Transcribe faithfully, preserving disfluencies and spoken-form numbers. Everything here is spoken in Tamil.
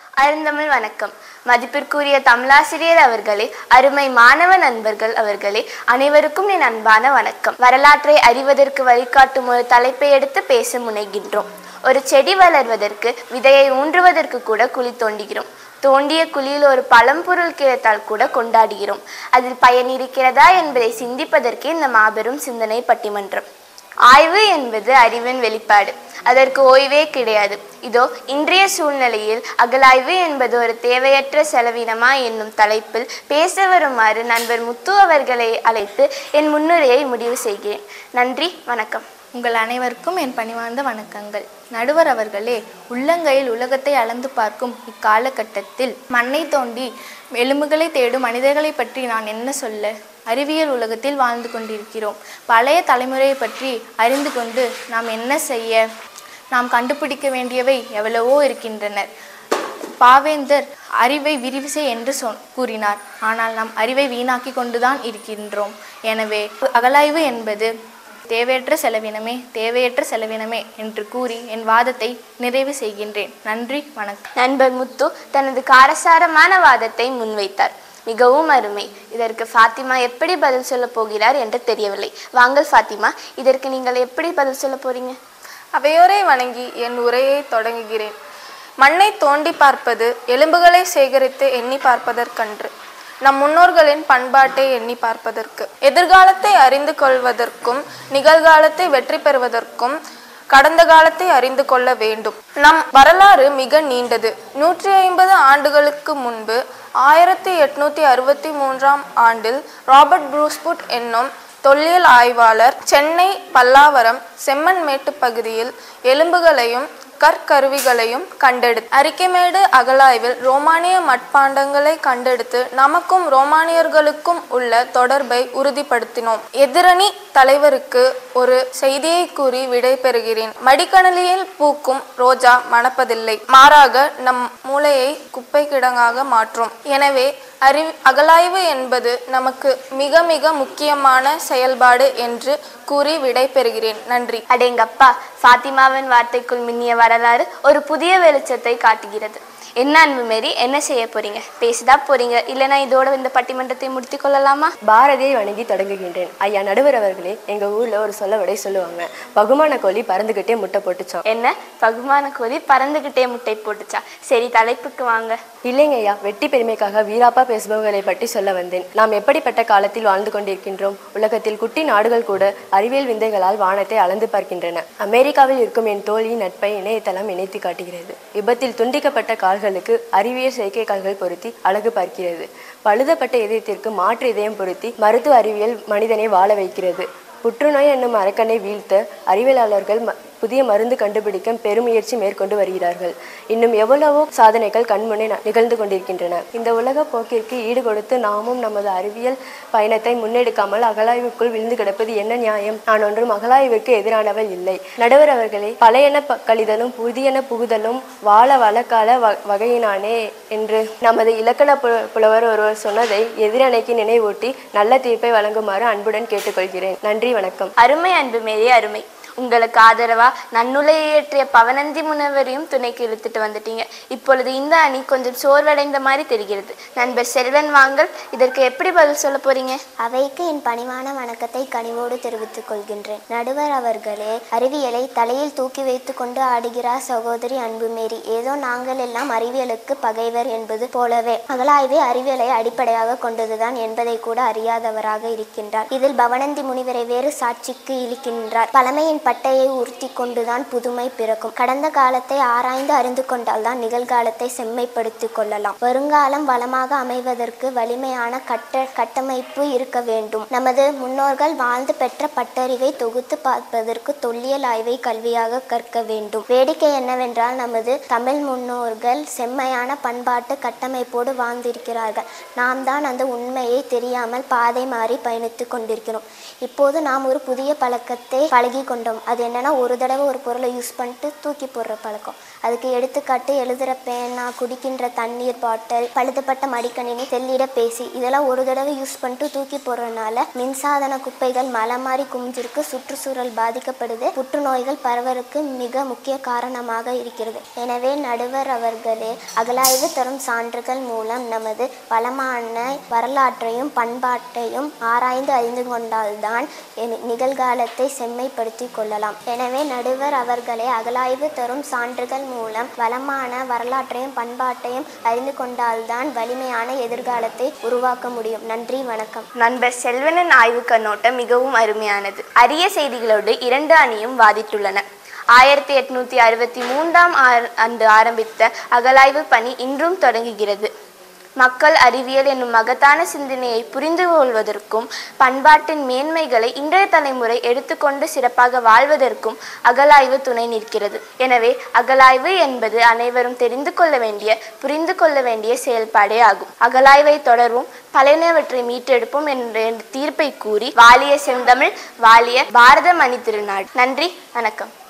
அருந்தமிழ் வணக்கம். மதிப்பிற்குரிய தமிழாசிரியர் அவர்களே, அருமை மாணவ நண்பர்கள் அவர்களே, அனைவருக்கும் என் அன்பான வணக்கம். வரலாற்றை அறிவதற்கு வழிகாட்டும் ஒரு தலைப்பை எடுத்து பேச முனைகின்றோம். ஒரு செடி வளர்வதற்கு விதையை ஊன்றுவதற்கு கூட குழி தோண்டுகிறோம். தோண்டிய குழியில் ஒரு பழம்பொருள் கிடைத்தால் கூட கொண்டாடுகிறோம். அதில் பயன் இருக்கிறதா என்பதை சிந்திப்பதற்கே இந்த மாபெரும் சிந்தனை பட்டிமன்றம். ஆய்வு என்பது அறிவின் வெளிப்பாடு. அதற்கு ஓய்வே கிடையாது. இதோ இன்றைய சூழ்நிலையில் அகலாய்வு என்பது ஒரு தேவையற்ற செலவினமா என்னும் தலைப்பில் பேச வருமாறு நண்பர் முத்து அவர்களை அழைத்து என் முன்னுரையை முடிவு செய்கிறேன். நன்றி, வணக்கம். உங்கள் அனைவருக்கும் என் பணிவார்ந்த வணக்கங்கள். நடுவர் அவர்களே, உள்ளங்கையில் உலகத்தை அளந்து பார்க்கும் இக்காலகட்டத்தில் மண்ணை தோண்டி எலும்புகளை தேடும் மனிதர்களை பற்றி நான் என்ன சொல்ல? அறிவியல் உலகத்தில் வாழ்ந்து கொண்டிருக்கிறோம். பழைய தலைமுறையை பற்றி அறிந்து கொண்டு நாம் என்ன செய்ய? நாம் கண்டுபிடிக்க வேண்டியவை எவ்வளவோ இருக்கின்றனர். பாவேந்தர் அறிவை விரிவு செய் என்று சொ கூறினார். ஆனால் நாம் அறிவை வீணாக்கி கொண்டுதான் இருக்கின்றோம். எனவே அகலாய்வு என்பது தேவையற்ற செலவினமே தேவையற்ற செலவினமே என்று கூறி என் வாதத்தை நிறைவு செய்கின்றேன். நன்றி, வணக்கம். நண்பர் முத்து தனது காரசாரமான வாதத்தை முன்வைத்தார். மிகவும் அருமை. இதற்கு ஃபாத்திமா எப்படி பதில் சொல்ல போகிறார் என்று தெரியவில்லை. வாங்கள் ஃபாத்திமா, இதற்கு நீங்கள் எப்படி பதில் சொல்ல போறீங்க? அவையோரை வணங்கி என் உரையை தொடங்குகிறேன். மண்ணை தோண்டி பார்ப்பது எலும்புகளை சேகரித்து எண்ணி பார்ப்பதற்கன்று, நம் முன்னோர்களின் பண்பாட்டை எண்ணி பார்ப்பதற்கு. எதிர்காலத்தை அறிந்து கொள்வதற்கும் நிகழ்காலத்தை வெற்றி பெறுவதற்கும் கடந்த காலத்தை அறிந்து கொள்ள வேண்டும். நம் வரலாறு மிக நீண்டது. நூற்றி ஐம்பது ஆண்டுகளுக்கு முன்பு ஆயிரத்தி எட்நூத்தி அறுபத்தி மூன்றாம் ஆண்டில் ராபர்ட் ப்ரூஸ்புட் என்னும் தொல்லியல் ஆய்வாளர் சென்னை பல்லாவரம் செம்மண் மேட்டு பகுதியில் எலும்புகளையும் கற்கருவிகளையும் கண்டெடுத்து அரிக்கமேடு அகலாய்வில் ரோமானிய மட்பாண்டங்களை கண்டெடுத்து நமக்கும் ரோமானியர்களுக்கும் உள்ள தொடர்பை உறுதிப்படுத்தினோம். எதிரணி தலைவருக்கு ஒரு செய்தியை கூறி விடை பெறுகிறேன். மடிக்கணலியில் பூக்கும் ரோஜா மணப்பதில்லை, மாறாக நம் மூளையை குப்பை கிடங்காக மாற்றும். எனவே அறி அகலாய்வு என்பது நமக்கு மிக மிக முக்கியமான செயல்பாடு என்று கூறி விடை பெறுகிறேன். நன்றி. அடேங்கப்பா, ஃபாத்திமாவின் வார்த்தைக்குள் மின்னிய வரலாறு ஒரு புதிய வெளிச்சத்தை காட்டுகிறது. என்ன அன்பு மேரி, என்ன செய்ய போறீங்க? பேசிதா போறீங்க, இல்லைன்னா இதோட இந்த பட்டிமன்றத்தை முடித்து கொள்ளலாமா? பாரதியை வணங்கி தொடங்குகின்றேன். ஐயா நடுவர் அவர்களே, எங்க ஊர்ல ஒரு சொல்லவடை சொல்லுவாங்க, பகுமான கோழி பறந்துகிட்டே முட்டை போட்டுச்சான். என்ன, பகுமான கோழி பறந்துகிட்டே முட்டை போட்டுச்சா? சரி, தலைப்புக்கு வாங்க. இல்லைங்க ஐயா, வெட்டி பெருமைக்காக வீராப்பா பேசுபவர்களை பற்றி சொல்ல வந்தேன். நாம் எப்படிப்பட்ட காலத்தில் வாழ்ந்து கொண்டிருக்கின்றோம்? உலகத்தில் குட்டி நாடுகள் கூட அறிவியல் விந்தைகளால் வானத்தை அளந்து பார்க்கின்றன. அமெரிக்காவில் இருக்கும் என் தோழி நட்பை இணையதளம் இணைத்து காட்டுகிறது. விபத்தில் துண்டிக்கப்பட்ட கால்களுக்கு அறிவியல் செயற்கை கால்கள் பொருத்தி அழகு பார்க்கிறது. பழுதப்பட்ட இதயத்திற்கு மாற்று இதயம் பொருத்தி மருத்துவ அறிவியல் மனிதனை வாழ வைக்கிறது. புற்றுநோய் என்னும் அரக்கனை வீழ்த்த அறிவியலாளர்கள் புதிய மருந்து கண்டுபிடிக்க பெருமுயற்சி மேற்கொண்டு வருகிறார்கள். இன்னும் எவ்வளவோ சாதனைகள் கண்முன்னே நிகழ்ந்து கொண்டிருக்கின்றன. இந்த உலக போக்கிற்கு ஈடு கொடுத்து நாமும் நமது அறிவியல் பயணத்தை முன்னெடுக்காமல் அகலாய்வுக்குள் விழுந்து கிடப்பது என்ன நியாயம்? நான் ஒன்றும் அகலாய்விற்கு எதிரானவள் இல்லை. நடுவர் அவர்களே, பழையன கழிதலும் புதியன புகுதலும் வாழ வழக்கால வகையினானே என்று நமது இலக்கண புலவர் ஒருவர் சொன்னதை எதிரணைக்கு நினைவூட்டி நல்ல தீர்ப்பை வழங்குமாறு அன்புடன் கேட்டுக்கொள்கிறேன். நன்றி, வணக்கம். அருமை அன்பு மேரி, அருமை. உங்களுக்கு ஆதரவா நன்னுலையை இயற்றிய பவனந்தி முனவரையும் துணைக்கு இழுத்துட்டு வந்துட்டீங்க. இப்பொழுது இந்த அணி கொஞ்சம் சோர்வடைந்த மாதிரி தெரிகிறது. நண்பர் செல்வன், வாங்கள், இதற்கு எப்படி பதில் சொல்ல போறீங்க? அவைக்கு என் பணிவான வணக்கத்தை கனிவோடு தெரிவித்துக் கொள்கின்றேன். நடுவர் அவர்களே, அறிவியலை தலையில் தூக்கி வைத்து கொண்டு ஆடுகிறார் சகோதரி அன்புமேரி. ஏதோ நாங்கள் எல்லாம் அறிவியலுக்கு பகைவர் என்பது போலவே அகலாய்வே அறிவியலை அடிப்படையாக கொண்டதுதான் என்பதை கூட அறியாதவராக இருக்கின்றார். இதில் பவனந்தி முனிவரை வேறு சாட்சிக்கு இழுக்கின்றார். பழமையின் பட்டையை உறுத்தி கொண்டுதான் புதுமை பிறக்கும். கடந்த காலத்தை ஆராய்ந்து அறிந்து கொண்டால்தான் நிகழ்காலத்தை செம்மைப்படுத்திக் கொள்ளலாம். வருங்காலம் வளமாக அமைவதற்கு வலிமையான கட்ட கட்டமைப்பு இருக்க வேண்டும். நமது முன்னோர்கள் வாழ்ந்து பெற்ற பட்டறிவை தொகுத்து பார்ப்பதற்கு தொல்லியல் ஆய்வை கல்வியாக கற்க வேண்டும். வேடிக்கை என்னவென்றால், நமது தமிழ் முன்னோர்கள் செம்மையான பண்பாட்டு கட்டமைப்போடு வாழ்ந்திருக்கிறார்கள். நாம் தான் அந்த உண்மையை தெரியாமல் பாதை மாறி பயணித்து கொண்டிருக்கிறோம். இப்போது நாம் ஒரு புதிய பழக்கத்தை பழகி கொண்டோம். வேண்டும். அது என்னென்னா ஒரு தடவை ஒரு பொருளை யூஸ் பண்ணிட்டு தூக்கி போடுற பழக்கம். அதுக்கு எடுத்துக்காட்டு எழுதுகிற பேனா, குடிக்கின்ற தண்ணீர் பாட்டில், பழுதுபட்ட மடிக்கணினி, தெல்லிட பேசி இதெல்லாம் ஒரு தடவை யூஸ் பண்ணிட்டு தூக்கி போடுறதுனால மின்சாதன குப்பைகள் மலை மாறி குமிஞ்சிருக்கு, சுற்றுச்சூழல் பாதிக்கப்படுது, புற்றுநோய்கள் பரவருக்கு மிக முக்கிய காரணமாக இருக்கிறது. எனவே நடுவர் அவர்களே, அகலாய்வு தரும் சான்றுகள் மூலம் நமது வளமான வரலாற்றையும் பண்பாட்டையும் ஆராய்ந்து அறிந்து கொண்டால்தான் நிகழ்காலத்தை செம்மைப்படுத்தி கொள்ளலாம். எனவே நடுவர் அவர்களே, அகலாய்வு தரும் சான்றுகள் மூலம் வளமான வரலாற்றையும் பண்பாட்டையும் அறிந்து கொண்டால்தான் வலிமையான எதிர்காலத்தை உருவாக்க முடியும். நன்றி, வணக்கம். நண்பர் செல்வனின் ஆய்வு கண்ணோட்டம் மிகவும் அருமையானது. அரிய செய்திகளோடு இரண்டு அணியும் வாதிட்டுள்ளன. ஆயிரத்தி எட்நூத்தி அறுபத்தி மூன்றாம் ஆண்டு ஆரம்பித்த அகலாய்வு பணி இன்றும் தொடங்குகிறது. மக்கள் அறிவியல் என்னும் மகத்தான சிந்தனையை புரிந்து கொள்வதற்கும் பண்பாட்டின் மேன்மைகளை இன்றைய தலைமுறை எடுத்துக்கொண்டு சிறப்பாக வாழ்வதற்கும் அகலாய்வு துணை நிற்கிறது. எனவே அகலாய்வு என்பது அனைவரும் தெரிந்து கொள்ள வேண்டிய, புரிந்து கொள்ள வேண்டிய செயல்பாடே ஆகும். அகலாய்வை தொடர்வும், பழையனவற்றை மீட்டெடுப்போம் என்ற தீர்ப்பை கூறி வாழிய செந்தமிழ், வாழிய பாரத மணி திருநாடு. நன்றி, வணக்கம்.